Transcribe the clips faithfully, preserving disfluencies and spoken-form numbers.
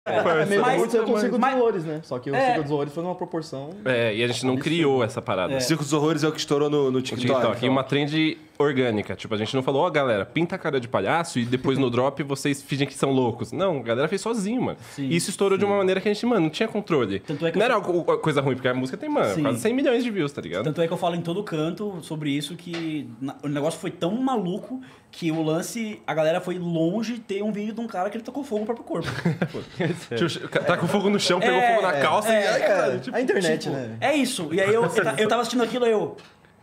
É, meio Mas- aconteceu com o Circo dos mas- Horrores, né? Só que o É. Circo dos Horrores foi numa proporção... É, e a gente não criou essa parada. É. Circo dos Horrores é o que estourou no, no No TikTok. TikTok. E uma trend orgânica. Tipo, a gente não falou, ó, galera, pinta a cara de palhaço e depois no drop vocês fingem que são loucos. Não, a galera fez sozinho, mano. Sim, e isso estourou de uma maneira que a gente, mano, não tinha controle. Tanto é que não eu era algo- coisa ruim, porque a música tem, mano, Sim. quase cem milhões de views, tá ligado? Tanto é que eu falo em todo canto sobre isso que na- o negócio foi tão maluco que o lance, a galera foi longe de ter um vídeo de um cara que ele tocou fogo no próprio corpo. Tipo, tá com fogo no chão, pegou É, fogo na calça e... Ai, caralho, tipo, a internet, Tipo, né? É isso. E aí eu, eu ta- eu tava assistindo aquilo e eu.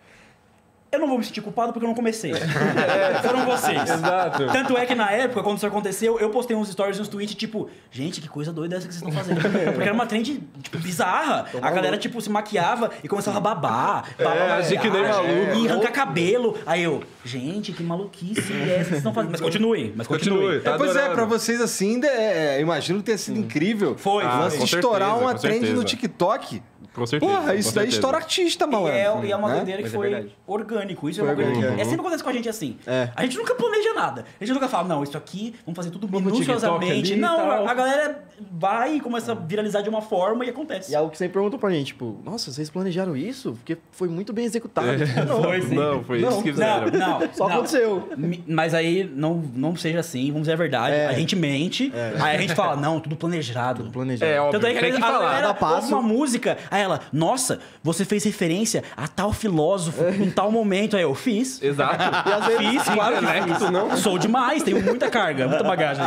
Eu não vou me sentir culpado porque eu não comecei. Foram vocês. Exato. Tanto é que na época, quando isso aconteceu, eu postei uns stories nos tweets, tipo, gente, que coisa doida essa que vocês estão fazendo. Porque era uma trend, tipo, bizarra. A galera, tipo, se maquiava e começava a babar. babar agir que nem maluco. E arrancar cabelo. Aí eu, gente, que maluquice é essa que vocês estão fazendo? Mas continuem, mas continuem. Continue, tá É, pois é, adorando. pra vocês assim, ainda é, imagino que tenha sido incrível. Foi, O foi. lance com de estourar certeza, uma com trend no certeza. TikTok. Com certeza. Porra, com isso daí certeza. estoura artista, E malandro. é, e é uma né? doideira que Mas é foi verdade. orgânico. Isso é Foi uma coisa. orgânico, É sempre acontece com a gente assim. É. A gente nunca planeja nada. A gente nunca fala, não, isso aqui, vamos fazer tudo Vamos no TikTok minuciosamente. ali e Não, tal. a galera vai e começa a viralizar de uma forma e acontece. E é algo que sempre perguntam pra gente, tipo, nossa, vocês planejaram isso? Porque foi muito bem executado. Não, Foi, sim. Não, foi Não, isso que Não, fizeram. não. só não. aconteceu. Mi- Mas aí não, não seja assim, vamos dizer a verdade. É. A gente mente, aí a gente fala, não, tudo planejado. Planejado. É, óbvio, Tanto é que tem que a falar. galera Cada passo. ouve uma música, aí ela, nossa, você fez referência a tal filósofo em tal momento. Aí eu, fiz. Exato. E às vezes, Fiz, claro que intelecto, fiz. não. Sou demais, tenho muita carga, muita bagagem.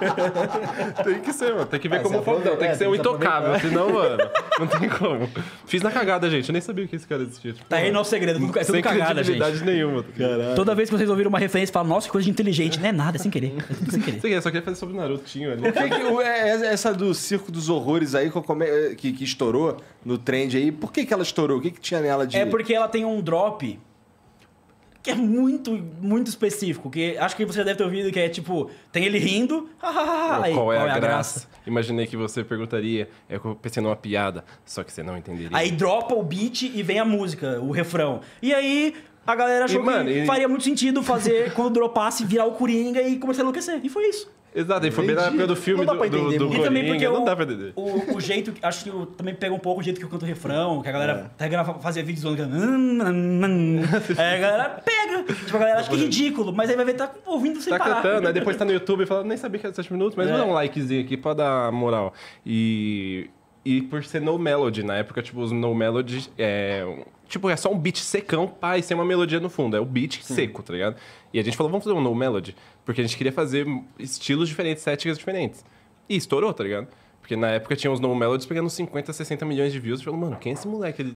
Tem que ser, mano. Tem que ver É, como se for. Não, tem aproveita- que é, ser um tem que se intocável, senão, mano, não tem como. Fiz na cagada, gente. Eu nem sabia que esse cara existia. Tipo, Tá aí nosso segredo, tudo, é tudo sem cagada, gente. credibilidade nenhuma. Caralho. Toda vez que vocês ouviram uma referência, falam, nossa, que coisa de inteligente. Não é nada, é sem querer. É tudo sem querer. Sei que, só queria fazer sobre Naruto, tinha ali. Por que que o- é- é- essa do Circo dos Horrores aí que, eu come- que, que estourou no trend aí, por que, que ela estourou? O que, que tinha nela de. É porque ela tem um drop que é muito, muito específico. Que acho que você já deve ter ouvido, que é tipo, tem ele rindo. aí, Qual é a graça? Imaginei que você perguntaria. É que eu pensei numa piada, só que você não entenderia. Aí dropa o beat e vem a música, o refrão. E aí a galera achou E, mano, que e- faria muito sentido fazer quando dropasse, virar o Coringa e começar a enlouquecer. E foi isso. Exato, e foi bem na época do filme Não dá do, pra do, entender do muito. E também porque Coringa, o, não dá pra entender. o, o jeito, que- acho que eu, também pega um pouco o jeito que eu canto o refrão, que a galera até grava, fazia vídeos zoando, que "Hum, hum, hum". Aí a galera pega, tipo, a galera acha que é ridículo, mas aí vai ver, tá ouvindo sem Tá parar. cantando, aí depois tá no YouTube e fala, nem sabia que era sete minutos, mas É. vou dar um likezinho aqui pra dar moral. E, e por ser no melody, na época, tipo, os no melody é. Tipo, é só um beat secão, pá, e sem uma melodia no fundo. É o beat seco, tá ligado? E a gente falou, vamos fazer um no melody, porque a gente queria fazer estilos diferentes, estéticas diferentes. E estourou, tá ligado? Porque na época tinha uns no melodies pegando cinquenta, sessenta milhões de views. E falou, mano, quem é esse moleque? Ele